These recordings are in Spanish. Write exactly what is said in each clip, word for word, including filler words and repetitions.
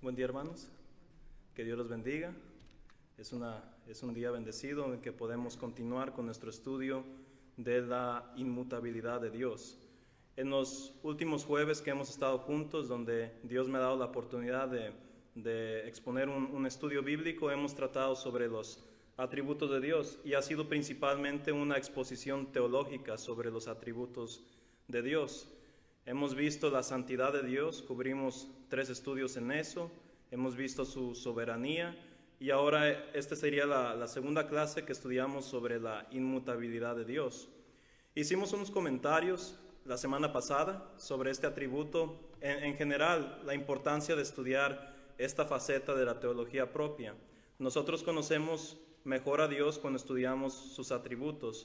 Buen día, hermanos. Que Dios los bendiga. Es, una, es un día bendecido en que podemos continuar con nuestro estudio de la inmutabilidad de Dios. En los últimos jueves que hemos estado juntos, donde Dios me ha dado la oportunidad de, de exponer un, un estudio bíblico, hemos tratado sobre los atributos de Dios y ha sido principalmente una exposición teológica sobre los atributos de Dios. Hemos visto la santidad de Dios, cubrimos tres estudios en eso, hemos visto su soberanía y ahora esta sería la, la segunda clase que estudiamos sobre la inmutabilidad de Dios. Hicimos unos comentarios la semana pasada sobre este atributo, en, en general la importancia de estudiar esta faceta de la teología propia. Nosotros conocemos mejor a Dios cuando estudiamos sus atributos.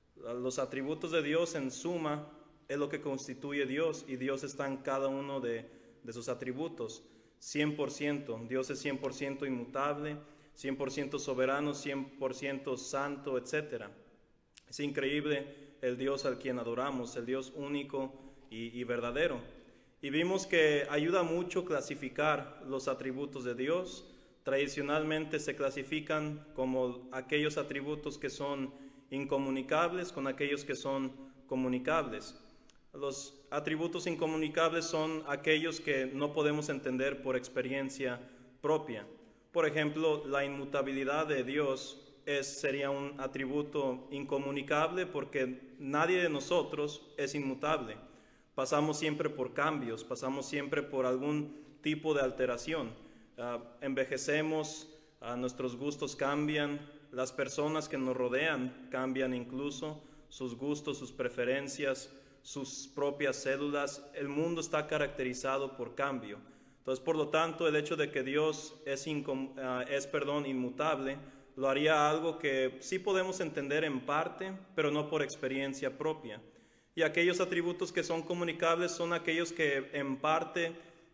Los atributos de Dios en suma es lo que constituye Dios y Dios está en cada uno de, de sus atributos, cien por ciento. Dios es cien por ciento inmutable, cien por ciento soberano, cien por ciento santo, etcétera. Es increíble el Dios al quien adoramos, el Dios único y, y verdadero. Y vimos que ayuda mucho clasificar los atributos de Dios. Tradicionalmente se clasifican como aquellos atributos que son incomunicables con aquellos que son comunicables. Los atributos incomunicables son aquellos que no podemos entender por experiencia propia. Por ejemplo, la inmutabilidad de Dios es, sería un atributo incomunicable porque nadie de nosotros es inmutable. Pasamos siempre por cambios, pasamos siempre por algún tipo de alteración. Uh, envejecemos, uh, nuestros gustos cambian, las personas que nos rodean cambian incluso, sus gustos, sus preferencias, sus propias células. El mundo está caracterizado por cambio. Entonces, por lo tanto, el hecho de que Dios es, incom, uh, es perdón, inmutable, lo haría algo que sí podemos entender en parte, pero no por experiencia propia. Y aquellos atributos que son comunicables son aquellos que en parte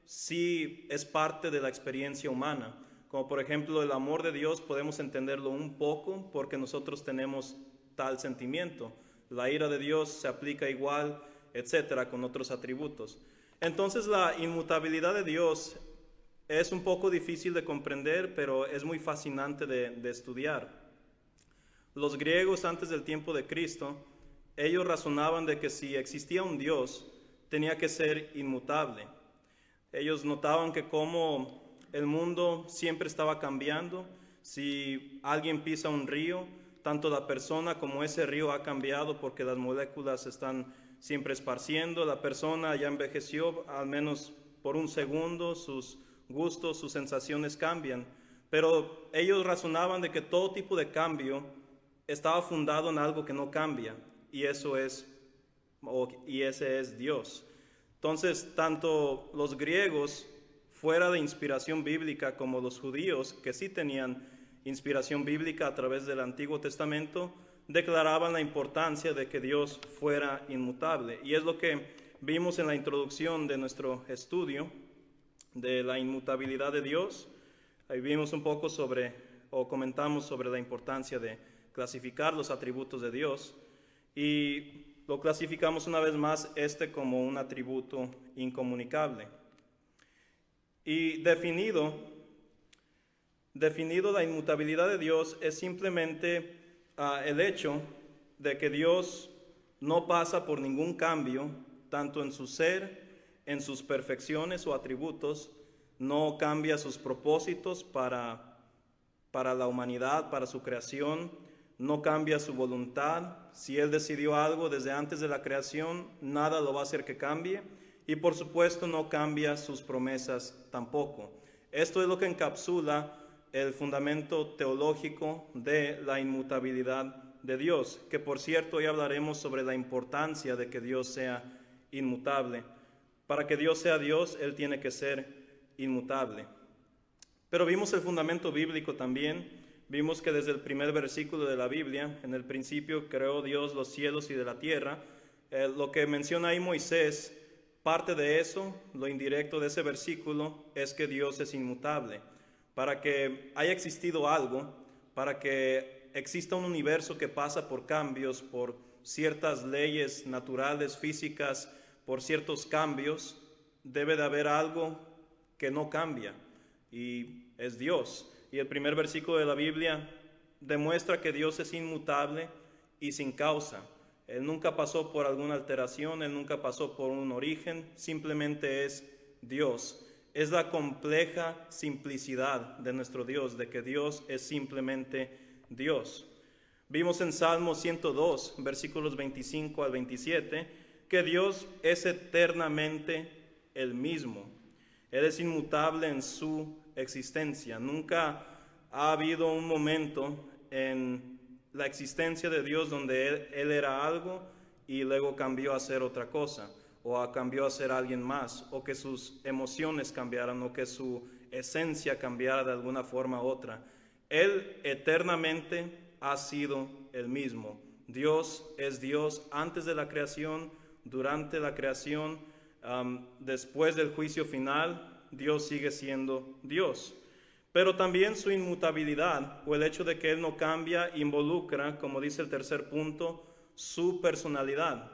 sí es parte de la experiencia humana. Como por ejemplo el amor de Dios podemos entenderlo un poco porque nosotros tenemos tal sentimiento. La ira de Dios se aplica igual, etcétera, con otros atributos. Entonces la inmutabilidad de Dios es un poco difícil de comprender, pero es muy fascinante de, de estudiar. Los griegos antes del tiempo de Cristo, ellos razonaban de que si existía un Dios, tenía que ser inmutable. Ellos notaban que como el mundo siempre estaba cambiando, si alguien pisa un río, tanto la persona como ese río ha cambiado porque las moléculas están siempre esparciendo, la persona ya envejeció al menos por un segundo, sus gustos, sus sensaciones cambian, pero ellos razonaban de que todo tipo de cambio estaba fundado en algo que no cambia, y eso es, y ese es Dios. Entonces, tanto los griegos, fuera de inspiración bíblica, como los judíos, que sí tenían inspiración bíblica a través del Antiguo Testamento, declaraban la importancia de que Dios fuera inmutable. Y es lo que vimos en la introducción de nuestro estudio de la inmutabilidad de Dios. Ahí vimos un poco sobre, o comentamos sobre la importancia de clasificar los atributos de Dios. Y lo clasificamos una vez más este como un atributo incomunicable. Y definido, definido la inmutabilidad de Dios es simplemente uh, el hecho de que Dios no pasa por ningún cambio, tanto en su ser, en sus perfecciones o atributos, no cambia sus propósitos para, para la humanidad, para su creación, no cambia su voluntad. Si Él decidió algo desde antes de la creación, nada lo va a hacer que cambie. Y por supuesto no cambia sus promesas tampoco. Esto es lo que encapsula el fundamento teológico de la inmutabilidad de Dios, que por cierto hoy hablaremos sobre la importancia de que Dios sea inmutable. Para que Dios sea Dios, Él tiene que ser inmutable. Pero vimos el fundamento bíblico también. Vimos que desde el primer versículo de la Biblia, en el principio creó Dios los cielos y de la tierra. Eh, lo que menciona ahí Moisés, parte de eso, lo indirecto de ese versículo, es que Dios es inmutable. Para que haya existido algo, para que exista un universo que pasa por cambios, por ciertas leyes naturales, físicas, por ciertos cambios, debe de haber algo que no cambia. y es Dios. Y el primer versículo de la Biblia demuestra que Dios es inmutable y sin causa. Él nunca pasó por alguna alteración, Él nunca pasó por un origen, simplemente es Dios. Es la compleja simplicidad de nuestro Dios, de que Dios es simplemente Dios. Vimos en Salmo ciento dos, versículos veinticinco al veintisiete, que Dios es eternamente el mismo. Él es inmutable en su existencia. Nunca ha habido un momento en la existencia de Dios donde Él, él era algo y luego cambió a ser otra cosa, o cambió a ser alguien más, o que sus emociones cambiaran, o que su esencia cambiara de alguna forma u otra. Él eternamente ha sido el mismo. Dios es Dios antes de la creación, durante la creación, um, después del juicio final, Dios sigue siendo Dios. Pero también su inmutabilidad, o el hecho de que Él no cambia, involucra, como dice el tercer punto, su personalidad,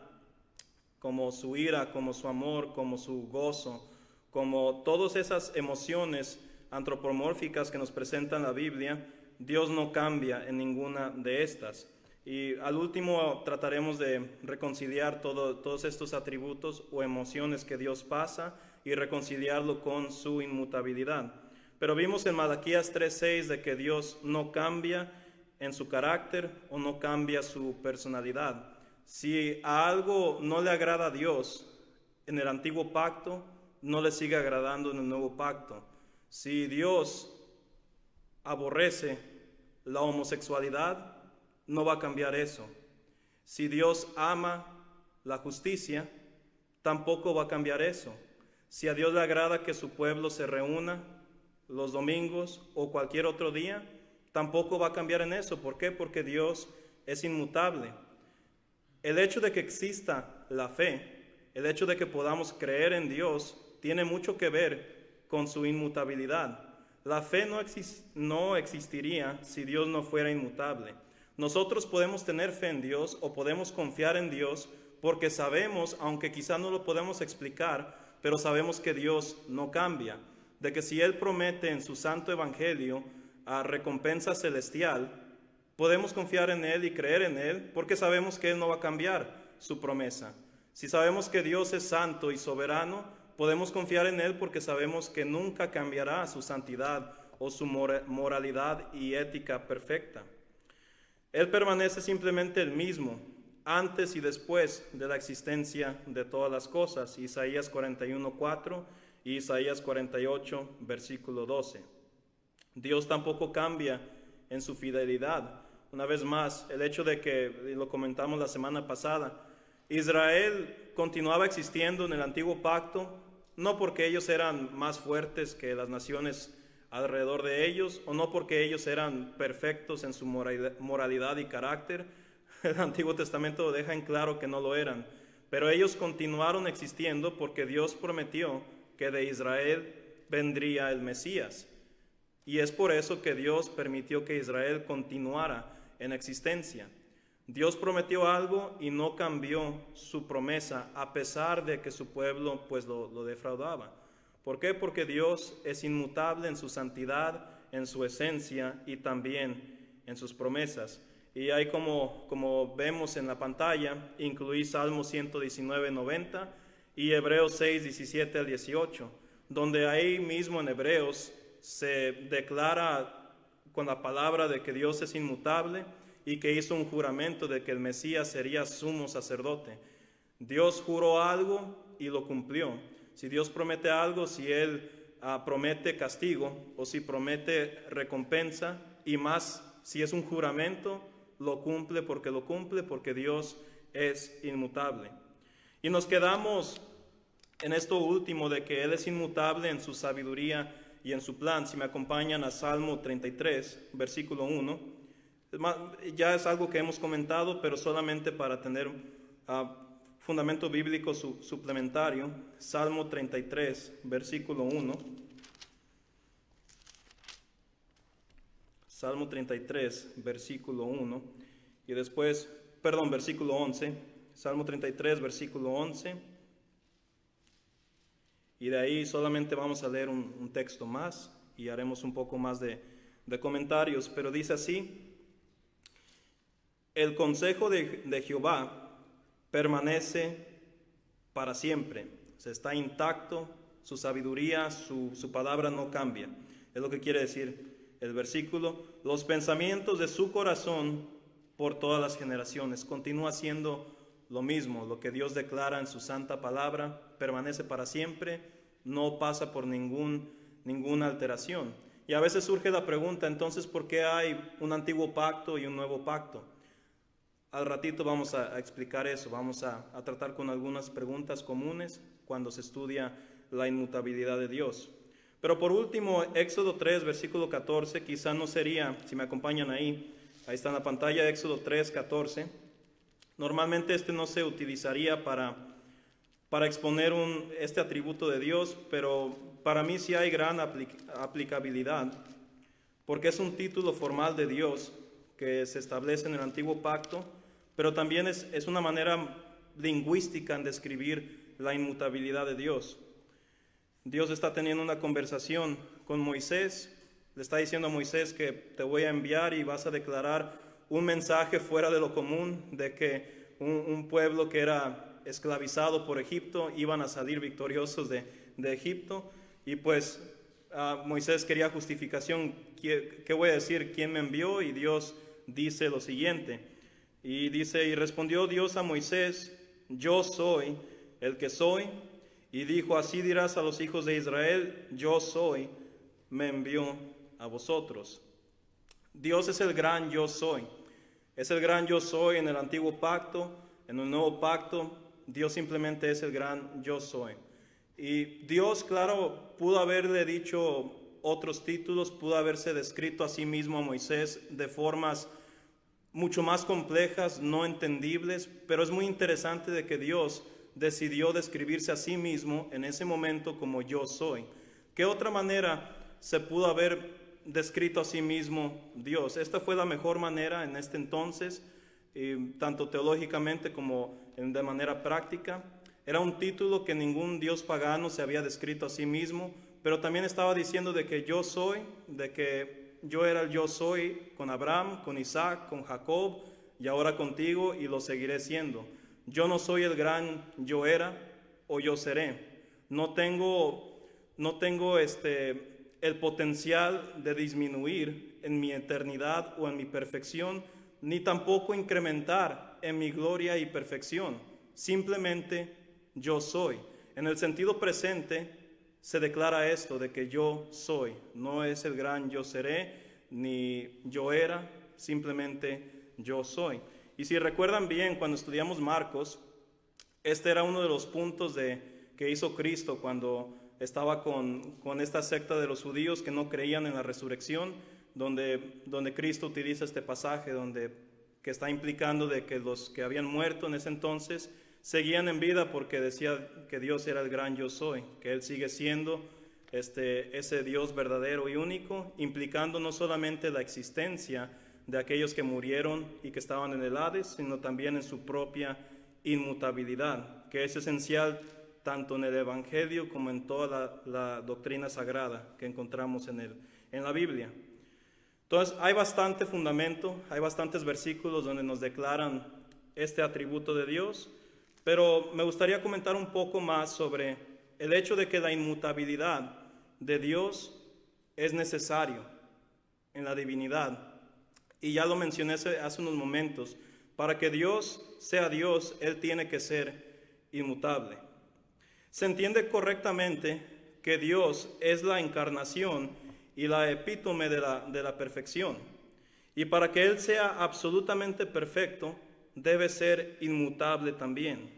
como su ira, como su amor, como su gozo, como todas esas emociones antropomórficas que nos presenta la Biblia. Dios no cambia en ninguna de estas. Y al último trataremos de reconciliar todo, todos estos atributos o emociones que Dios pasa y reconciliarlo con su inmutabilidad. Pero vimos en Malaquías tres seis de que Dios no cambia en su carácter o no cambia su personalidad. Si a algo no le agrada a Dios en el antiguo pacto, no le sigue agradando en el nuevo pacto. Si Dios aborrece la homosexualidad, no va a cambiar eso. Si Dios ama la justicia, tampoco va a cambiar eso. Si a Dios le agrada que su pueblo se reúna los domingos o cualquier otro día, tampoco va a cambiar en eso. ¿Por qué? Porque Dios es inmutable. El hecho de que exista la fe, el hecho de que podamos creer en Dios, tiene mucho que ver con su inmutabilidad. La fe no, exist- no existiría si Dios no fuera inmutable. Nosotros podemos tener fe en Dios o podemos confiar en Dios porque sabemos, aunque quizá no lo podemos explicar, pero sabemos que Dios no cambia. De que si Él promete en su santo evangelio a recompensa celestial, podemos confiar en Él y creer en Él porque sabemos que Él no va a cambiar su promesa. Si sabemos que Dios es santo y soberano, podemos confiar en Él porque sabemos que nunca cambiará su santidad o su moralidad y ética perfecta. Él permanece simplemente el mismo, antes y después de la existencia de todas las cosas. Isaías cuarenta y uno cuatro y Isaías cuarenta y ocho, versículo doce. Dios tampoco cambia en su fidelidad. Una vez más, el hecho de que, lo comentamos la semana pasada, Israel continuaba existiendo en el antiguo pacto, no porque ellos eran más fuertes que las naciones alrededor de ellos, o no porque ellos eran perfectos en su moralidad y carácter. El Antiguo Testamento deja en claro que no lo eran, pero ellos continuaron existiendo porque Dios prometió que de Israel vendría el Mesías. Y es por eso que Dios permitió que Israel continuara en existencia. Dios prometió algo y no cambió su promesa, a pesar de que su pueblo pues lo, lo defraudaba. ¿Por qué? Porque Dios es inmutable en su santidad, en su esencia y también en sus promesas. Y ahí como, como vemos en la pantalla, incluí Salmo ciento diecinueve, noventa y Hebreos seis, diecisiete al dieciocho, donde ahí mismo en Hebreos se declara con la palabra de que Dios es inmutable y que hizo un juramento de que el Mesías sería sumo sacerdote. Dios juró algo y lo cumplió. Si Dios promete algo, si Él uh, promete castigo o si promete recompensa, y más si es un juramento, lo cumple porque lo cumple, porque Dios es inmutable. Y nos quedamos en esto último de que Él es inmutable en su sabiduría y en su plan. Si me acompañan a Salmo treinta y tres, versículo uno, ya es algo que hemos comentado, pero solamente para tener uh, fundamento bíblico su, suplementario. Salmo treinta y tres, versículo uno. Salmo treinta y tres, versículo uno. Y después, perdón, versículo once. Salmo treinta y tres, versículo once. Y de ahí solamente vamos a leer un, un texto más y haremos un poco más de, de comentarios, pero dice así: el consejo de, de Jehová permanece para siempre, o sea, está intacto, su sabiduría, su, su palabra no cambia. Es lo que quiere decir el versículo. Los pensamientos de su corazón por todas las generaciones. Continúa siendo lo mismo, lo que Dios declara en su santa palabra, permanece para siempre, no pasa por ningún, ninguna alteración. Y a veces surge la pregunta, entonces, ¿por qué hay un antiguo pacto y un nuevo pacto? Al ratito vamos a, a explicar eso, vamos a, a tratar con algunas preguntas comunes cuando se estudia la inmutabilidad de Dios. Pero por último, Éxodo tres, versículo catorce, quizá no sería, si me acompañan ahí, ahí está en la pantalla, Éxodo tres, catorce. Normalmente este no se utilizaría para, para exponer un, este atributo de Dios, pero para mí sí hay gran aplic aplicabilidad, porque es un título formal de Dios que se establece en el antiguo pacto, pero también es, es una manera lingüística en describir la inmutabilidad de Dios. Dios está teniendo una conversación con Moisés, le está diciendo a Moisés que te voy a enviar y vas a declarar un mensaje fuera de lo común, de que un, un pueblo que era esclavizado por Egipto iban a salir victoriosos de, de Egipto. Y pues uh, Moisés quería justificación. ¿Qué, ¿Qué voy a decir? ¿Quién me envió? Y Dios dice lo siguiente. Y dice, y respondió Dios a Moisés: yo soy el que soy. Y dijo, así dirás a los hijos de Israel: yo soy, me envió a vosotros. Dios es el gran yo soy. Es el gran yo soy en el antiguo pacto. En el nuevo pacto, Dios simplemente es el gran yo soy. Y Dios, claro, pudo haberle dicho otros títulos, pudo haberse descrito a sí mismo a Moisés de formas mucho más complejas, no entendibles, pero es muy interesante de que Dios decidió describirse a sí mismo en ese momento como yo soy. ¿Qué otra manera se pudo haber descrito a sí mismo Dios? Esta fue la mejor manera en este entonces, eh, tanto teológicamente como de manera práctica. Era un título que ningún dios pagano se había descrito a sí mismo, pero también estaba diciendo de que yo soy, de que yo era el yo soy con Abraham, con Isaac, con Jacob y ahora contigo, y lo seguiré siendo. Yo no soy el gran yo era o yo seré. No tengo, no tengo este, el potencial de disminuir en mi eternidad o en mi perfección, ni tampoco incrementar en mi gloria y perfección. Simplemente yo soy. En el sentido presente se declara esto de que yo soy. No es el gran yo seré, ni yo era, simplemente yo soy. Y si recuerdan bien, cuando estudiamos Marcos, este era uno de los puntos de, que hizo Cristo cuando estaba con, con esta secta de los judíos que no creían en la resurrección, donde, donde Cristo utiliza este pasaje donde, que está implicando de que los que habían muerto en ese entonces seguían en vida porque decía que Dios era el gran yo soy, que Él sigue siendo este, ese Dios verdadero y único, implicando no solamente la existencia de aquellos que murieron y que estaban en el Hades, sino también en su propia inmutabilidad, que es esencial tanto en el Evangelio como en toda la, la doctrina sagrada que encontramos en, el, en la Biblia. Entonces, hay bastante fundamento, hay bastantes versículos donde nos declaran este atributo de Dios, pero me gustaría comentar un poco más sobre el hecho de que la inmutabilidad de Dios es necesario en la divinidad. Y ya lo mencioné hace unos momentos, para que Dios sea Dios, Él tiene que ser inmutable. Se entiende correctamente que Dios es la encarnación y la epítome de la, de la perfección. Y para que Él sea absolutamente perfecto, debe ser inmutable también.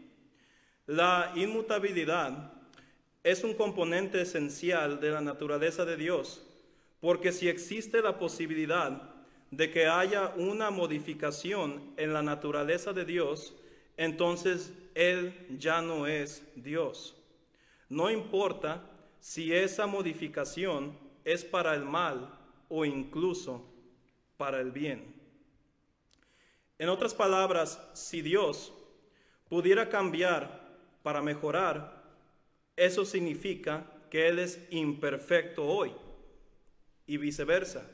La inmutabilidad es un componente esencial de la naturaleza de Dios, porque si existe la posibilidad de que haya una modificación en la naturaleza de Dios, entonces Él ya no es Dios. No importa si esa modificación es para el mal o incluso para el bien. En otras palabras, si Dios pudiera cambiar para mejorar, eso significa que Él es imperfecto hoy. y viceversa.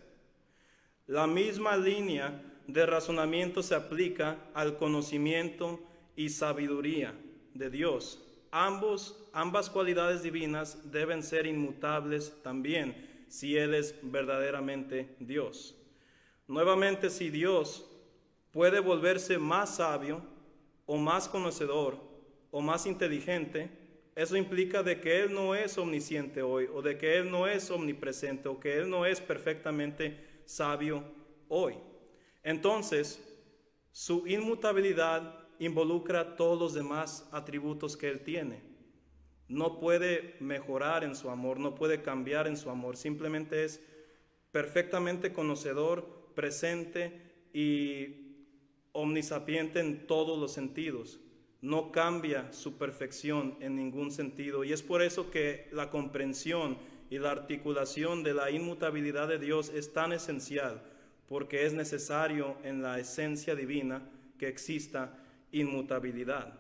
La misma línea de razonamiento se aplica al conocimiento y sabiduría de Dios. Ambos, ambas cualidades divinas deben ser inmutables también si Él es verdaderamente Dios. Nuevamente, si Dios puede volverse más sabio o más conocedor o más inteligente, eso implica de que Él no es omnisciente hoy, o de que Él no es omnipresente, o que Él no es perfectamente sabio hoy. Entonces, su inmutabilidad involucra todos los demás atributos que Él tiene. No puede mejorar en su amor, no puede cambiar en su amor, simplemente es perfectamente conocedor, presente y omnisapiente en todos los sentidos. No cambia su perfección en ningún sentido, y es por eso que la comprensión y la articulación de la inmutabilidad de Dios es tan esencial, porque es necesario en la esencia divina que exista inmutabilidad.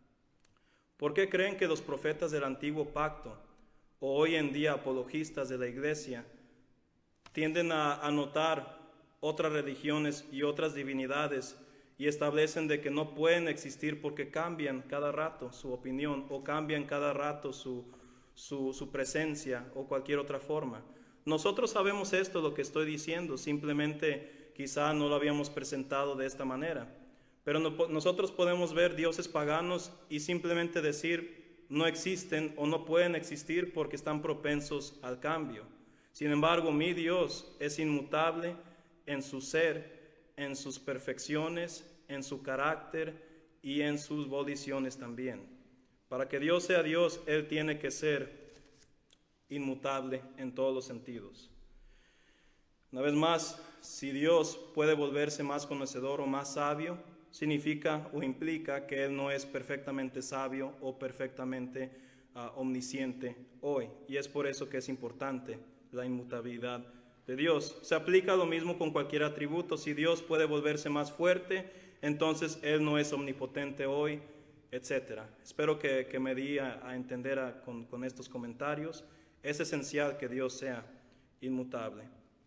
¿Por qué creen que los profetas del antiguo pacto, o hoy en día apologistas de la iglesia, tienden a, a notar otras religiones y otras divinidades y establecen de que no pueden existir porque cambian cada rato su opinión o cambian cada rato su, su, su presencia o cualquier otra forma? Nosotros sabemos esto, lo que estoy diciendo, simplemente quizá no lo habíamos presentado de esta manera. Pero no, nosotros podemos ver dioses paganos y simplemente decir no existen o no pueden existir porque están propensos al cambio. Sin embargo, mi Dios es inmutable en su ser, en sus perfecciones, en su carácter y en sus voliciones también. Para que Dios sea Dios, Él tiene que ser inmutable en todos los sentidos. Una vez más, si Dios puede volverse más conocedor o más sabio, significa o implica que Él no es perfectamente sabio o perfectamente uh, omnisciente hoy. Y es por eso que es importante la inmutabilidad de Dios. Se aplica lo mismo con cualquier atributo. Si Dios puede volverse más fuerte, entonces Él no es omnipotente hoy, etcétera. Espero que, que me di a, a entender a, con, con estos comentarios. Es esencial que Dios sea inmutable.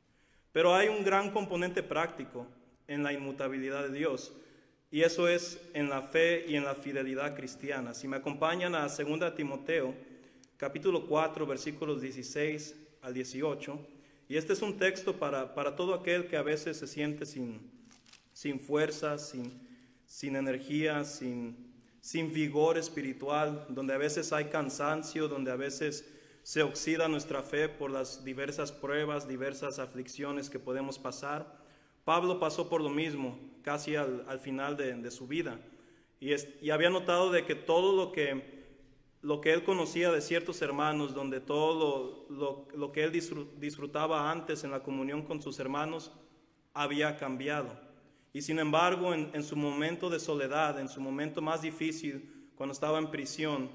Pero hay un gran componente práctico en la inmutabilidad de Dios, y eso es en la fe y en la fidelidad cristiana. Si me acompañan a segunda Timoteo, capítulo cuatro, versículos dieciséis al dieciocho, y este es un texto para, para todo aquel que a veces se siente sin, sin fuerza, sin, sin energía, sin, sin vigor espiritual, donde a veces hay cansancio, donde a veces se oxida nuestra fe por las diversas pruebas, diversas aflicciones que podemos pasar. Pablo pasó por lo mismo, casi al, al final de, de su vida, y, es, y había notado de que todo lo que, lo que él conocía de ciertos hermanos, donde todo lo, lo, lo que él disfrutaba antes en la comunión con sus hermanos, había cambiado. Y sin embargo, en, en su momento de soledad, en su momento más difícil, cuando estaba en prisión,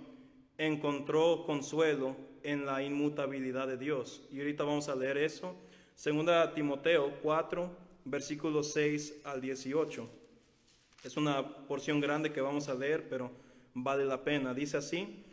encontró consuelo en la inmutabilidad de Dios. Y ahorita vamos a leer eso. Segunda Timoteo cuatro, versículos seis al dieciocho. Es una porción grande que vamos a leer, pero vale la pena. Dice así,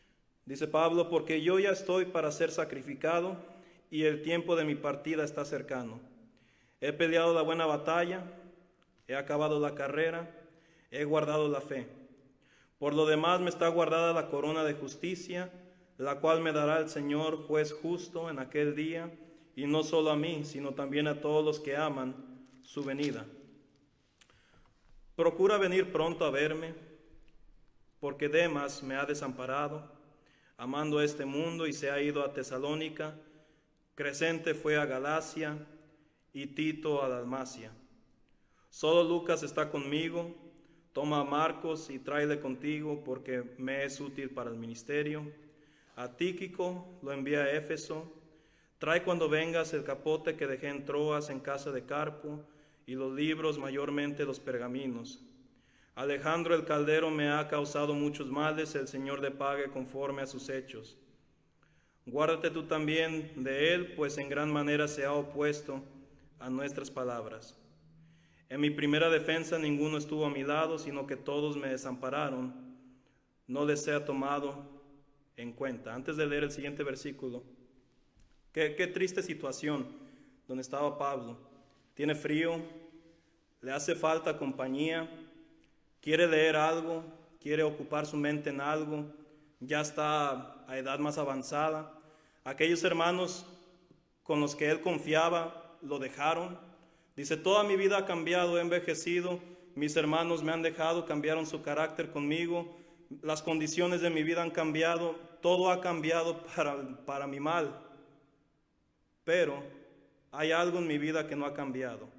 dice Pablo: porque yo ya estoy para ser sacrificado y el tiempo de mi partida está cercano. He peleado la buena batalla, he acabado la carrera, he guardado la fe. Por lo demás me está guardada la corona de justicia, la cual me dará el Señor, juez justo, en aquel día, y no solo a mí, sino también a todos los que aman su venida. Procura venir pronto a verme, porque Demas me ha desamparado, amando este mundo, y se ha ido a Tesalónica. Crescente fue a Galacia, y Tito a Dalmacia. Solo Lucas está conmigo. Toma a Marcos y tráele contigo, porque me es útil para el ministerio. A Tíquico lo envía a Éfeso. Trae cuando vengas el capote que dejé en Troas en casa de Carpo, y los libros, mayormente los pergaminos. Alejandro el caldero me ha causado muchos males, el Señor le pague conforme a sus hechos. Guárdate tú también de él, pues en gran manera se ha opuesto a nuestras palabras. En mi primera defensa ninguno estuvo a mi lado, sino que todos me desampararon. No les sea tomado en cuenta. Antes de leer el siguiente versículo, qué, qué triste situación donde estaba Pablo. Tiene frío, le hace falta compañía, quiere leer algo, quiere ocupar su mente en algo, ya está a edad más avanzada. Aquellos hermanos con los que él confiaba lo dejaron. Dice, toda mi vida ha cambiado, he envejecido, mis hermanos me han dejado, cambiaron su carácter conmigo, las condiciones de mi vida han cambiado, todo ha cambiado para, para mi mal. Pero hay algo en mi vida que no ha cambiado: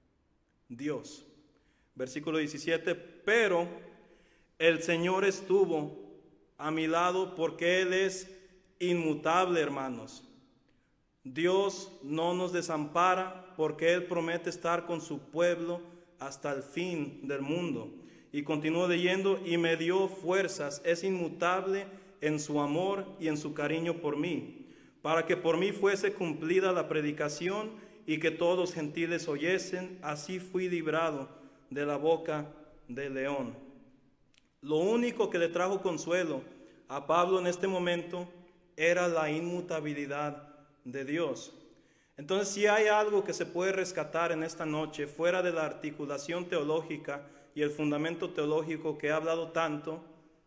Dios. Versículo diecisiete, pero el Señor estuvo a mi lado porque Él es inmutable, hermanos. Dios no nos desampara porque Él promete estar con su pueblo hasta el fin del mundo. Y continúo leyendo, y me dio fuerzas, es inmutable en su amor y en su cariño por mí, para que por mí fuese cumplida la predicación y que todos los gentiles oyesen, así fui librado de la boca del león. Lo único que le trajo consuelo a Pablo en este momento era la inmutabilidad de Dios. Entonces, si hay algo que se puede rescatar en esta noche, fuera de la articulación teológica y el fundamento teológico que he hablado tanto,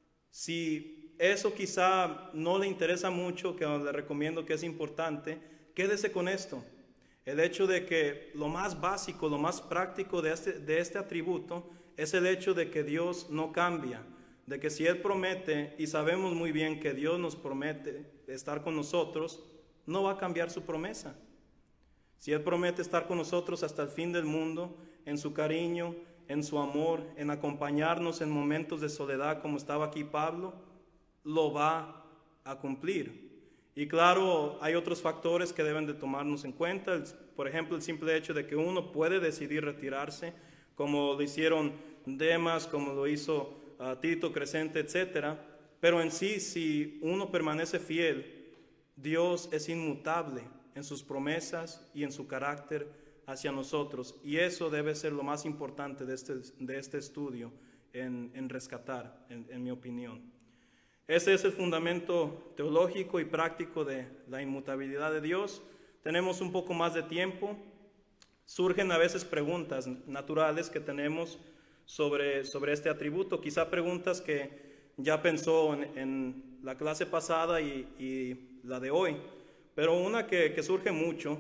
si eso quizá no le interesa mucho, que le recomiendo que es importante, quédese con esto. El hecho de que lo más básico, lo más práctico de este, de este atributo es el hecho de que Dios no cambia, de que si Él promete, y sabemos muy bien que Dios nos promete estar con nosotros, no va a cambiar su promesa. Si Él promete estar con nosotros hasta el fin del mundo, en su cariño, en su amor, en acompañarnos en momentos de soledad como estaba aquí Pablo, lo va a cumplir. Y claro, hay otros factores que deben de tomarnos en cuenta. El, por ejemplo, el simple hecho de que uno puede decidir retirarse, como lo hicieron Demas, como lo hizo uh, Tito, Crescente, etcétera. Pero en sí, si uno permanece fiel, Dios es inmutable en sus promesas y en su carácter hacia nosotros. Y eso debe ser lo más importante de este, de este estudio en, en rescatar, en, en mi opinión. Ese es el fundamento teológico y práctico de la inmutabilidad de Dios. Tenemos un poco más de tiempo. Surgen a veces preguntas naturales que tenemos sobre, sobre este atributo, quizá preguntas que ya pensó en, en la clase pasada y, y la de hoy, pero una que, que surge mucho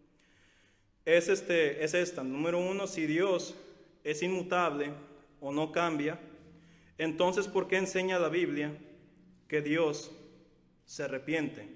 es, este, es esta. Número uno, si Dios es inmutable o no cambia, entonces ¿por qué enseña la Biblia que Dios se arrepiente?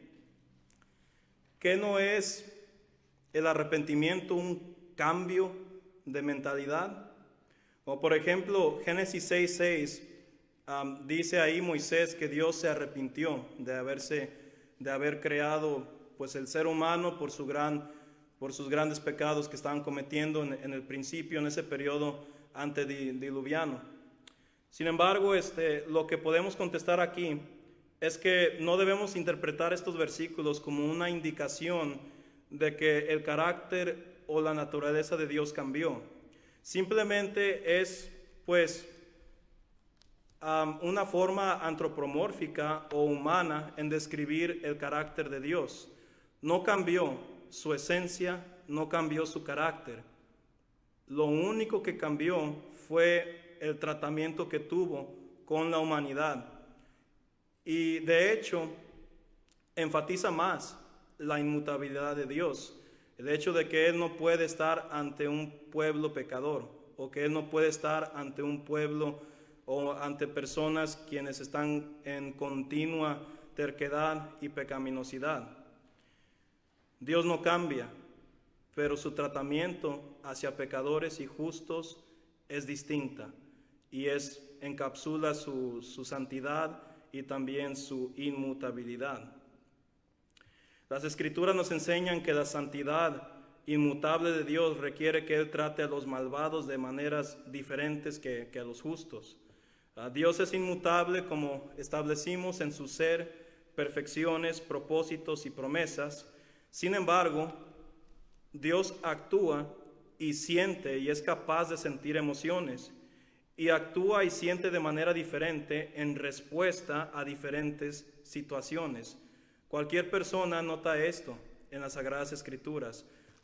¿Qué no es el arrepentimiento un cambio de mentalidad? O por ejemplo, Génesis seis seis um, dice ahí Moisés que Dios se arrepintió de haberse, de haber creado pues el ser humano por su gran, por sus grandes pecados que estaban cometiendo en, en el principio, en ese periodo antediluviano. Sin embargo, este, lo que podemos contestar aquí es que no debemos interpretar estos versículos como una indicación de que el carácter o la naturaleza de Dios cambió. Simplemente es, pues, um, una forma antropomórfica o humana en describir el carácter de Dios. No cambió su esencia, no cambió su carácter. Lo único que cambió fue el tratamiento que tuvo con la humanidad. Y de hecho, enfatiza más la inmutabilidad de Dios. El hecho de que Él no puede estar ante un pueblo pecador, o que Él no puede estar ante un pueblo o ante personas quienes están en continua terquedad y pecaminosidad. Dios no cambia, pero su tratamiento hacia pecadores y justos es distinta y es, encapsula su, su santidad y también su inmutabilidad. Las Escrituras nos enseñan que la santidad inmutable de Dios requiere que Él trate a los malvados de maneras diferentes que, que a los justos. Uh, Dios es inmutable, como establecimos, en su ser, perfecciones, propósitos y promesas. Sin embargo, Dios actúa y siente y es capaz de sentir emociones, y actúa y siente de manera diferente en respuesta a diferentes situaciones. Cualquier persona nota esto en las Sagradas Escrituras.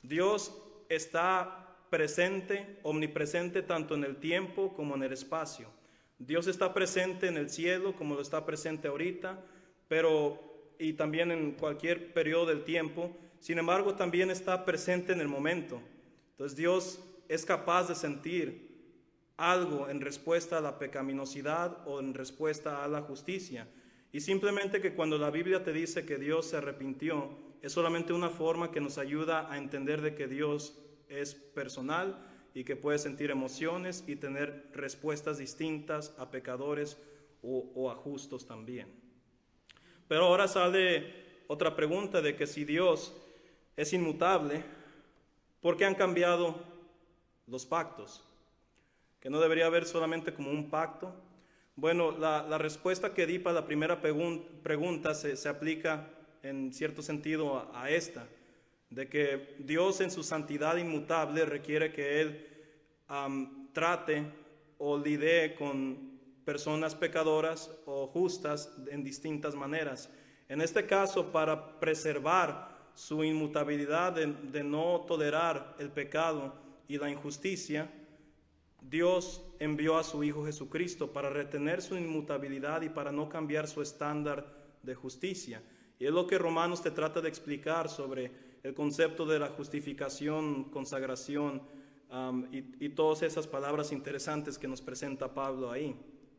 Dios está presente, omnipresente, tanto en el tiempo como en el espacio. Dios está presente en el cielo como lo está presente ahorita, pero y también en cualquier periodo del tiempo. Sin embargo, también está presente en el momento. Entonces Dios es capaz de sentir algo en respuesta a la pecaminosidad o en respuesta a la justicia. Y simplemente que cuando la Biblia te dice que Dios se arrepintió, es solamente una forma que nos ayuda a entender de que Dios es personal y que puede sentir emociones y tener respuestas distintas a pecadores o, o a justos también. Pero ahora sale otra pregunta de que si Dios es inmutable, ¿por qué han cambiado los pactos? Que no debería haber solamente como un pacto. Bueno, la, la respuesta que di para la primera pregun pregunta se, se aplica en cierto sentido a, a esta, de que Dios en su santidad inmutable requiere que Él um, trate o lidie con personas pecadoras o justas en distintas maneras. En este caso, para preservar su inmutabilidad de, de no tolerar el pecado y la injusticia, Dios envió a su Hijo Jesucristo para retener su inmutabilidad y para no cambiar su estándar de justicia. Y es lo que Romanos te trata de explicar sobre el concepto de la justificación, consagración um, y, y todas esas palabras interesantes que nos presenta Pablo ahí.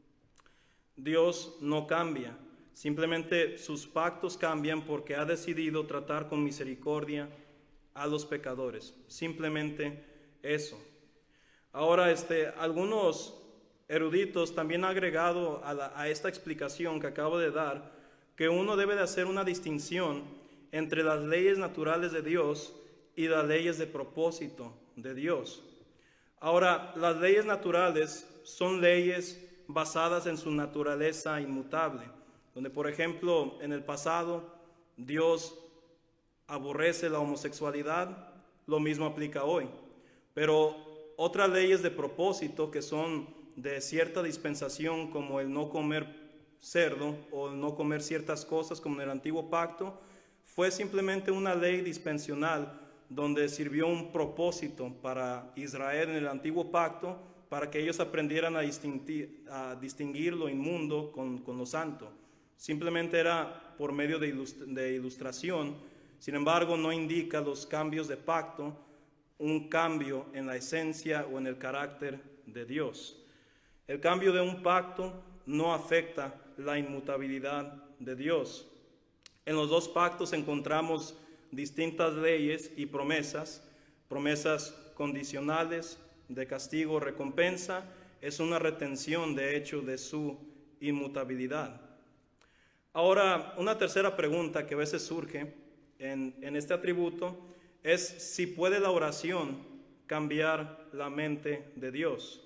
Dios no cambia, simplemente sus pactos cambian porque ha decidido tratar con misericordia a los pecadores. Simplemente eso. Ahora, este, algunos eruditos también han agregado a, la, a esta explicación que acabo de dar que uno debe de hacer una distinción entre las leyes naturales de Dios y las leyes de propósito de Dios. Ahora, las leyes naturales son leyes basadas en su naturaleza inmutable, donde, por ejemplo, en el pasado Dios aborrece la homosexualidad, lo mismo aplica hoy. Pero otras leyes de propósito que son de cierta dispensación, como el no comer cerdo o el no comer ciertas cosas como en el antiguo pacto, fue simplemente una ley dispensional donde sirvió un propósito para Israel en el antiguo pacto, para que ellos aprendieran a distinguir, a distinguir lo inmundo con, con lo santo. Simplemente era por medio de, ilust de ilustración. Sin embargo, no indica los cambios de pacto, un cambio en la esencia o en el carácter de Dios. El cambio de un pacto no afecta la inmutabilidad de Dios. En los dos pactos encontramos distintas leyes y promesas, promesas condicionales de castigo o recompensa. Es una retención, de hecho, de su inmutabilidad. Ahora, una tercera pregunta que a veces surge en, en este atributo es si puede la oración cambiar la mente de Dios.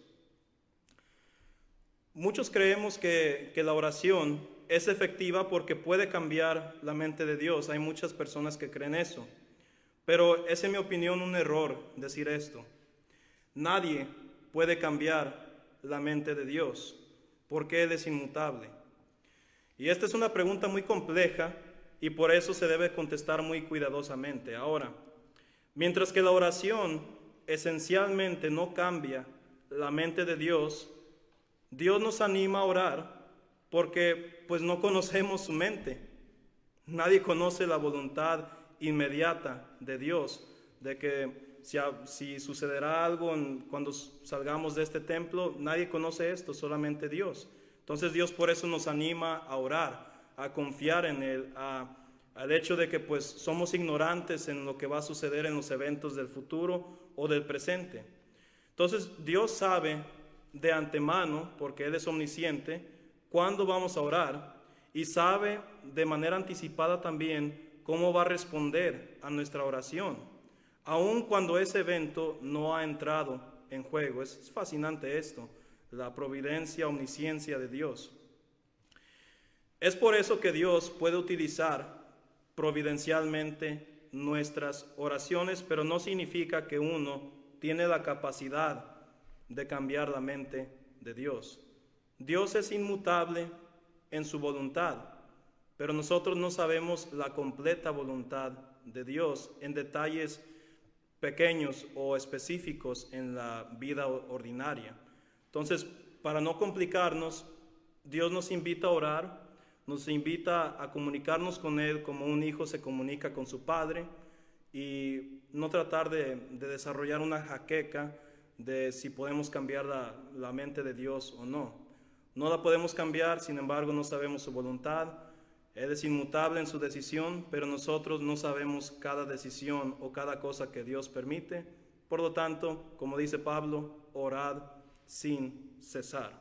Muchos creemos que, que la oración es efectiva porque puede cambiar la mente de Dios. Hay muchas personas que creen eso. Pero es, en mi opinión, un error decir esto. Nadie puede cambiar la mente de Dios porque Él es inmutable. Y esta es una pregunta muy compleja y por eso se debe contestar muy cuidadosamente. Ahora, mientras que la oración esencialmente no cambia la mente de Dios, Dios nos anima a orar porque pues no conocemos su mente. Nadie conoce la voluntad inmediata de Dios, de que si, si sucederá algo en, cuando salgamos de este templo, nadie conoce esto, solamente Dios. Entonces Dios por eso nos anima a orar, a confiar en Él, a, al hecho de que pues somos ignorantes en lo que va a suceder en los eventos del futuro o del presente. Entonces Dios sabe de antemano, porque Él es omnisciente, cuándo vamos a orar y sabe de manera anticipada también cómo va a responder a nuestra oración, aun cuando ese evento no ha entrado en juego. Es, es fascinante esto, la providencia, omnisciencia de Dios. Es por eso que Dios puede utilizar providencialmente nuestras oraciones, pero no significa que uno tiene la capacidad de cambiar la mente de Dios. Dios es inmutable en su voluntad, pero nosotros no sabemos la completa voluntad de Dios en detalles pequeños o específicos en la vida ordinaria. Entonces, para no complicarnos, Dios nos invita a orar, nos invita a comunicarnos con Él como un hijo se comunica con su padre, y no tratar de, de desarrollar una jaqueca de si podemos cambiar la, la mente de Dios o no. No la podemos cambiar, sin embargo no sabemos su voluntad. Él es inmutable en su decisión, pero nosotros no sabemos cada decisión o cada cosa que Dios permite. Por lo tanto, como dice Pablo, orad sin cesar.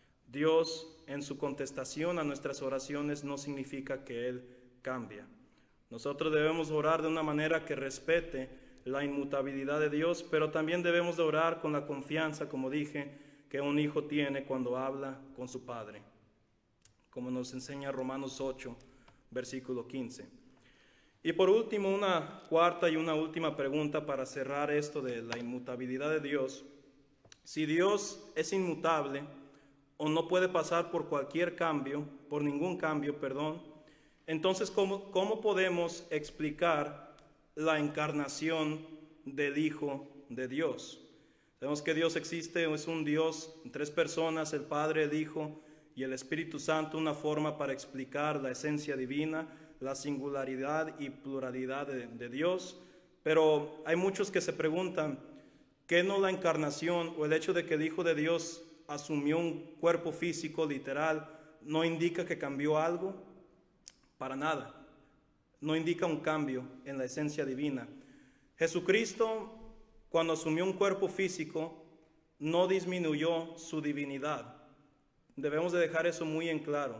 Dios, en su contestación a nuestras oraciones, no significa que Él cambia. Nosotros debemos orar de una manera que respete la inmutabilidad de Dios, pero también debemos de orar con la confianza, como dije, que un hijo tiene cuando habla con su padre, como nos enseña Romanos ocho, versículo quince. Y por último, una cuarta y una última pregunta para cerrar esto de la inmutabilidad de Dios. Si Dios es inmutable o no puede pasar por cualquier cambio, por ningún cambio, perdón, entonces, ¿cómo, cómo podemos explicar la encarnación del Hijo de Dios? Sabemos que Dios existe, es un Dios en tres personas, el Padre, el Hijo y el Espíritu Santo, una forma para explicar la esencia divina, la singularidad y pluralidad de, de Dios. Pero hay muchos que se preguntan, ¿qué no la encarnación o el hecho de que el Hijo de Dios asumió un cuerpo físico literal no indica que cambió algo? Para nada. No indica un cambio en la esencia divina. Jesucristo, cuando asumió un cuerpo físico, no disminuyó su divinidad. Debemos de dejar eso muy en claro.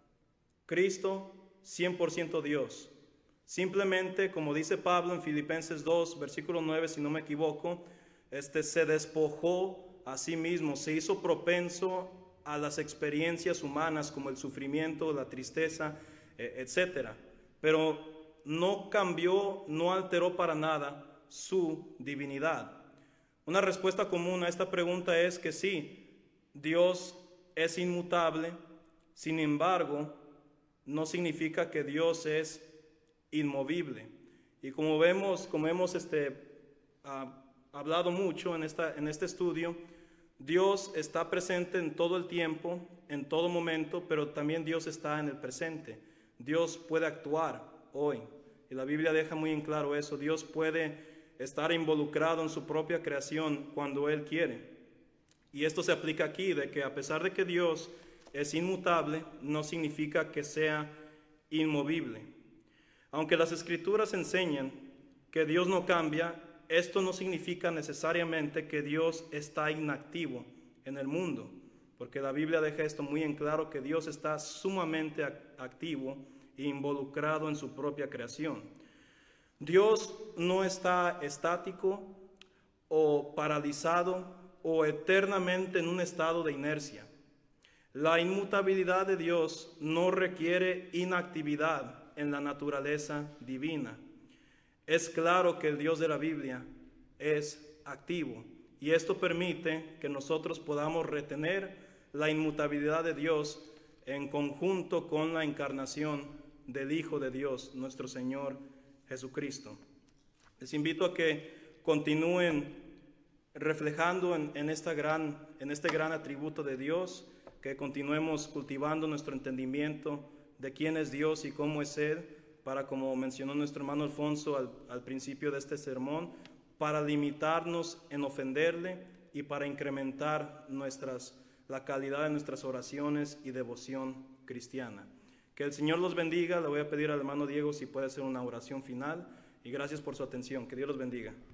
Cristo, cien por ciento Dios. Simplemente, como dice Pablo en Filipenses dos, versículo nueve, si no me equivoco, este, se despojó a sí mismo, se hizo propenso a las experiencias humanas como el sufrimiento, la tristeza, etcétera, pero no cambió, no alteró para nada su divinidad. Una respuesta común a esta pregunta es que sí, Dios es inmutable, sin embargo, no significa que Dios es inmovible. Y como vemos, como hemos este, uh, hablado mucho en, esta, en este estudio, Dios está presente en todo el tiempo, en todo momento, pero también Dios está en el presente. Dios puede actuar hoy, y la Biblia deja muy en claro eso. Dios puede estar involucrado en su propia creación cuando Él quiere. Y esto se aplica aquí, de que a pesar de que Dios es inmutable, no significa que sea inmovible. Aunque las Escrituras enseñan que Dios no cambia, esto no significa necesariamente que Dios está inactivo en el mundo, porque la Biblia deja esto muy en claro, que Dios está sumamente activo e involucrado en su propia creación. Dios no está estático o paralizado o eternamente en un estado de inercia. La inmutabilidad de Dios no requiere inactividad en la naturaleza divina. Es claro que el Dios de la Biblia es activo, y esto permite que nosotros podamos retener la inmutabilidad de Dios en conjunto con la encarnación del Hijo de Dios, nuestro Señor Jesucristo. Les invito a que continúen reflejando en, en, esta gran, en este gran atributo de Dios, que continuemos cultivando nuestro entendimiento de quién es Dios y cómo es Él, para, como mencionó nuestro hermano Alfonso al, al principio de este sermón, para limitarnos en ofenderle y para incrementar nuestras, la calidad de nuestras oraciones y devoción cristiana. Que el Señor los bendiga. Le voy a pedir al hermano Diego si puede hacer una oración final, y gracias por su atención. Que Dios los bendiga.